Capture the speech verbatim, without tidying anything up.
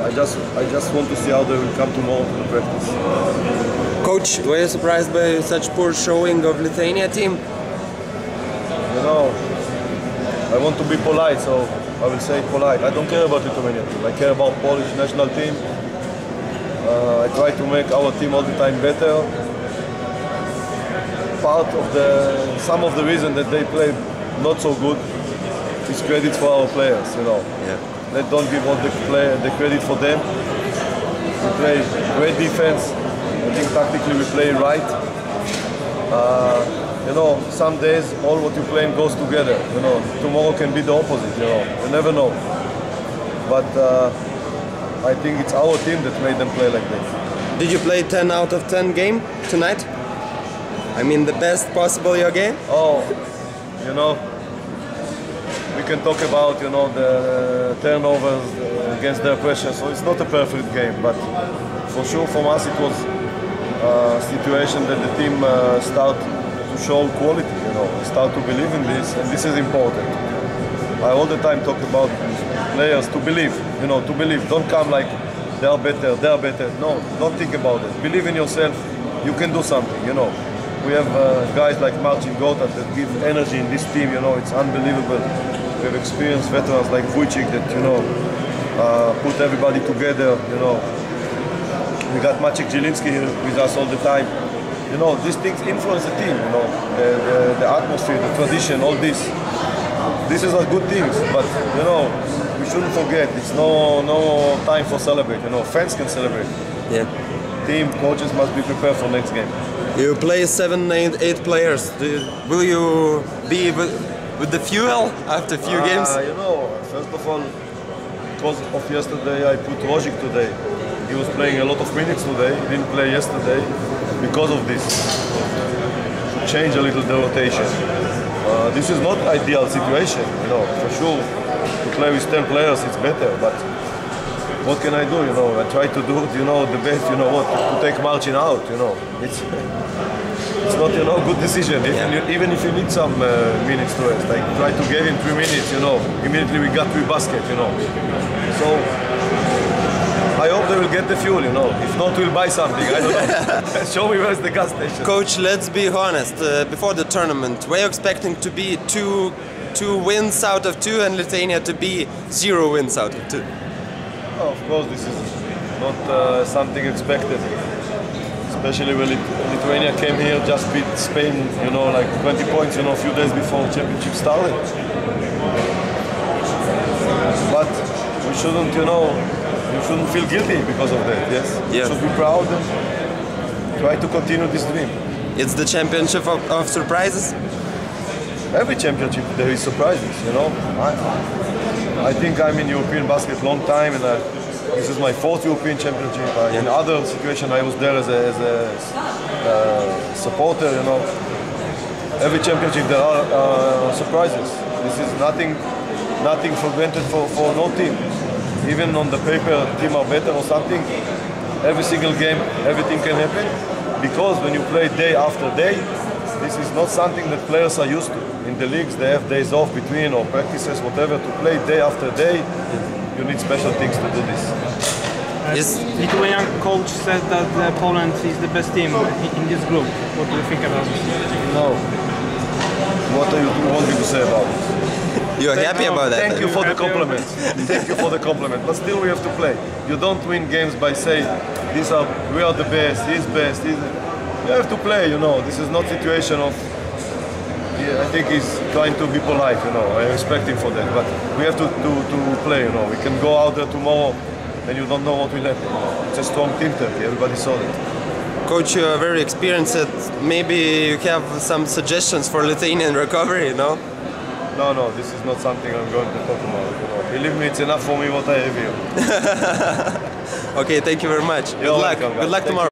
I just I just want to see how they will come tomorrow to the practice. Coach, were you surprised by such poor showing of Lithuania team? You know, I want to be polite, so I will say polite. I don't care about Lithuania team. I care about Polish national team. Uh, I try to make our team all the time better. Part of the, some of the reason that they play not so good is credit for our players, you know. Yeah. Let's don't give all the, play, the credit for them. We play great defense. I think tactically we play right. Uh, you know, some days all what you play goes together. You know, tomorrow can be the opposite. You know, you never know. But uh, I think it's our team that made them play like this. Did you play ten out of ten game tonight? I mean, the best possible your game? Oh, you know, we can talk about, you know, the turnovers against their pressure. So it's not a perfect game, but for sure from us it was a situation that the team uh, start to show quality, you know, start to believe in this, and this is important. I all the time talk about players to believe, you know, to believe. Don't come like they are better, they are better. No, don't think about it. Believe in yourself. You can do something, you know. We have uh, guys like Marcin Gortat that give energy in this team, you know, it's unbelievable. We have experienced veterans like Vujicic that, you know, uh, put everybody together, you know. We got Maciek Zielinski here with us all the time. You know, these things influence the team, you know, the, the, the atmosphere, the tradition, all this. These are good things, but, you know, we shouldn't forget, it's no, no time for celebrate, you know, fans can celebrate. Yeah. Team, coaches must be prepared for next game. You play seven, eight, eight players. Do you, will you be with, with the fuel after a few uh, games? You know, first of all, because of yesterday, I put Rogic today. He was playing a lot of minutes today. He didn't play yesterday because of this. To change a little the rotation. Uh, this is not ideal situation, you know. For sure, to play with ten players, it's better. But what can I do? You know, I try to do, you know, the best. You know what? To take Marcin out. You know, it's it's not, you know, good decision. Even, Yeah. even if you need some uh, minutes to rest, like try to give him three minutes. You know, immediately we got three baskets. You know, so I hope they will get the fuel. You know, if not, we'll buy something. I don't know. Show me where's the gas station. Coach, let's be honest. Uh, before the tournament, were you expecting to be two two wins out of two, and Lithuania to be zero wins out of two? Oh, of course, this is not uh, something expected. Especially when Lit Lithuania came here, just beat Spain, you know, like twenty points, you know, a few days before championship started. But we shouldn't, you know, we shouldn't feel guilty because of that. Yes, Yeah. we should be proud and try to continue this dream. It's the championship of, of surprises. Every championship there is surprises, you know. I, I think I'm in European basket long time, and I, this is my fourth European championship. I, Yeah. In other situations, I was there as a, as a uh, supporter, you know. Every championship there are uh, surprises. This is nothing, nothing for granted for, for no team. Even on the paper, team are better or something. Every single game, everything can happen, because when you play day after day, this is not something that players are used to. In the leagues, they have days off between or practices, whatever. To play day after day, you need special things to do this. Is Lithuanian coach said that uh, Poland is the best team in this group. What do you think about it? No. What do you want me to say about it? you're Thank- happy about that? Thank you for the Happy compliment. Thank you for the compliment. But still, we have to play. You don't win games by saying, "These are we are the best. He's best." He's... You have to play. You know, this is not situation of. Yeah, I think he's trying to be polite. You know, I respect him for that. But we have to, to, to play. You know, we can go out there tomorrow, and you don't know what will happen. It's a strong team, Turkey. Everybody saw that. Coach, you are very experienced. Maybe you have some suggestions for Lithuanian recovery, no? No, no, this is not something I'm going to talk about. You know. Believe me, it's enough for me what I have here. Okay, thank you very much. You're Good luck. welcome, guys. Good luck Thank tomorrow.